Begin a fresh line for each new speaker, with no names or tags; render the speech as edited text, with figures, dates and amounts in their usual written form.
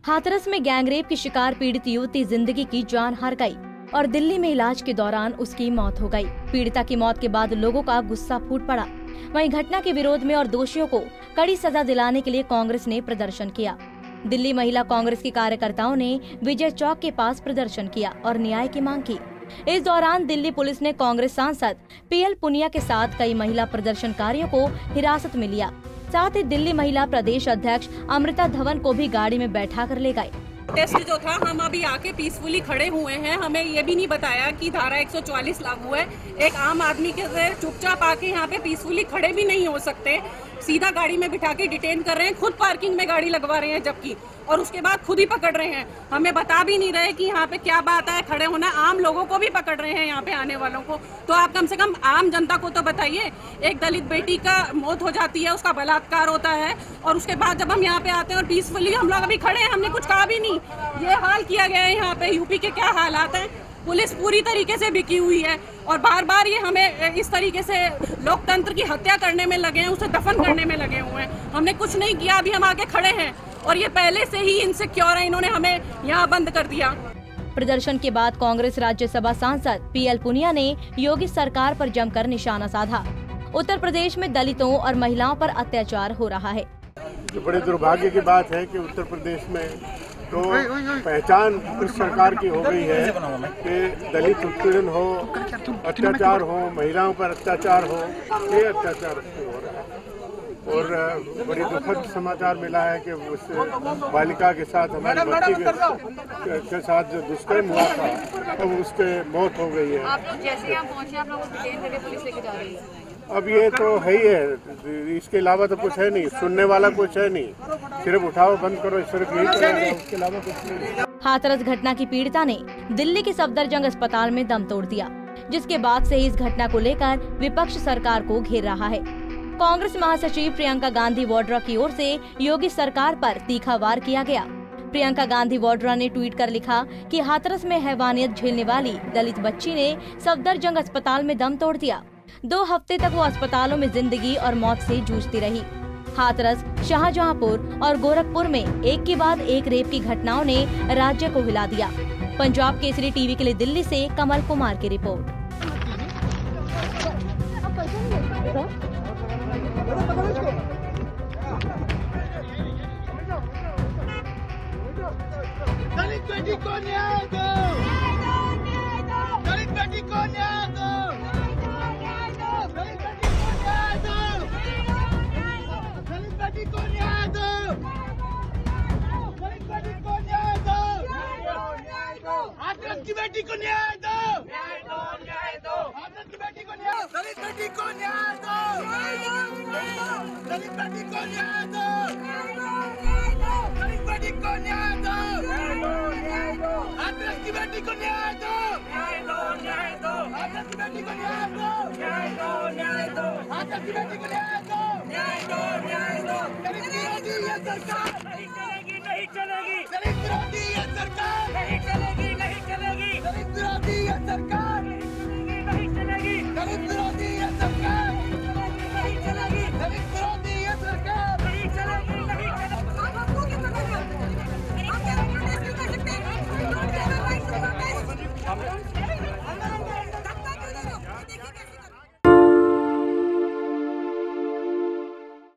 हाथरस में गैंगरेप की शिकार पीड़ित युवती जिंदगी की जान हार गई और दिल्ली में इलाज के दौरान उसकी मौत हो गई। पीड़िता की मौत के बाद लोगों का गुस्सा फूट पड़ा। वहीं घटना के विरोध में और दोषियों को कड़ी सजा दिलाने के लिए कांग्रेस ने प्रदर्शन किया। दिल्ली महिला कांग्रेस के कार्यकर्ताओं ने विजय चौक के पास प्रदर्शन किया और न्याय की मांग की। इस दौरान दिल्ली पुलिस ने कांग्रेस सांसद पीएल पुनिया के साथ कई महिला प्रदर्शनकारियों को हिरासत में लिया। साथ ही दिल्ली महिला प्रदेश अध्यक्ष अमृता धवन को भी गाड़ी में बैठा कर ले गए।
टेस्ट जो था, हम अभी आके पीसफुली खड़े हुए हैं। हमें ये भी नहीं बताया कि धारा 144 लागू है। एक आम आदमी के चुपचाप आके यहाँ पे पीसफुली खड़े भी नहीं हो सकते। सीधा गाड़ी में बिठा के डिटेन कर रहे हैं, खुद पार्किंग में गाड़ी लगवा रहे हैं जबकि, और उसके बाद खुद ही पकड़ रहे हैं। हमें बता भी नहीं रहे कि यहाँ पे क्या बात है, खड़े होना। आम लोगों को भी पकड़ रहे हैं यहाँ पे आने वालों को। तो आप कम से कम आम जनता को तो बताइए। एक दलित बेटी का मौत हो जाती है, उसका बलात्कार होता है, और उसके बाद जब हम यहाँ पे आते हैं और पीसफुली हम लोग अभी खड़े हैं, हमने कुछ कहा भी नहीं। ये हाल किया गया है यहाँ पे। यूपी के क्या हालात हैं, पुलिस पूरी तरीके से बिकी हुई है और बार बार ये हमें इस तरीके से लोकतंत्र की हत्या करने में लगे हैं, उसे दफन करने में लगे हुए हैं। हमने कुछ नहीं किया, अभी हम आके खड़े हैं और ये पहले से ही इनसिक्योर है, इन्होंने हमें यहाँ बंद कर दिया।
प्रदर्शन के बाद कांग्रेस राज्यसभा सांसद पीएल पुनिया ने योगी सरकार पर जमकर निशाना साधा। उत्तर प्रदेश में दलितों और महिलाओं पर अत्याचार हो रहा है।
जो बड़े दुर्भाग्य की बात है कि उत्तर प्रदेश में तो पहचान इस सरकार की हो गई है कि दलित उत्पीड़न हो, अत्याचार हो, महिलाओं पर अत्याचार हो, ये अत्याचार हो रहा है। और बड़ी दुखद समाचार मिला है कि उस बालिका के साथ, हमारी बच्ची के साथ जो दुष्कर्म हुआ था, अब उसके मौत हो गई है।
आप लोग जैसे यहाँ पहुँचे, आप लोगों को डिटेन करके पुलिस लेके जा रही है।
अब ये तो है ही है, इसके अलावा तो कुछ है नहीं, सुनने वाला कुछ है नहीं। सिर्फ उठाओ बंद करो, सिर्फ यही करेंगे, उसके अलावा कुछ नहीं।
हाथरस घटना की पीड़िता ने दिल्ली के सफदरजंग अस्पताल में दम तोड़ दिया, जिसके बाद से इस घटना को लेकर विपक्ष सरकार को घेर रहा है। कांग्रेस महासचिव प्रियंका गांधी वाड्रा की ओर से योगी सरकार पर तीखा वार किया गया। प्रियंका गांधी वाड्रा ने ट्वीट कर लिखा कि हाथरस में हैवानियत झेलने वाली दलित बच्ची ने सफदरजंग अस्पताल में दम तोड़ दिया। 2 हफ्ते तक वो अस्पतालों में जिंदगी और मौत से जूझती रही। हाथरस, शाहजहांपुर और गोरखपुर में एक के बाद एक रेप की घटनाओं ने राज्य को हिला दिया। पंजाब केसरी टीवी के लिए दिल्ली से कमल कुमार की रिपोर्ट।
दलित बेटी को न्याय दो, दलित बेटी को न्याय दो, दलित बेटी को न्याय दो, दलित बेटी को न्याय दो, दलित बेटी को न्याय दो, हाथरस की बेटी को न्याय दो, हाथरस की बेटी को न्याय, दलित बेटी को न्याय दो, दलित बेटी को न्याय दो, दलित बेटी को न्याय दो, हाथरस की बेटी को न्याय दो, हाथरस की बेटी को न्याय दो, हाथरस की बेटी को न्याय दो, गरीब विरोधी ये सरकार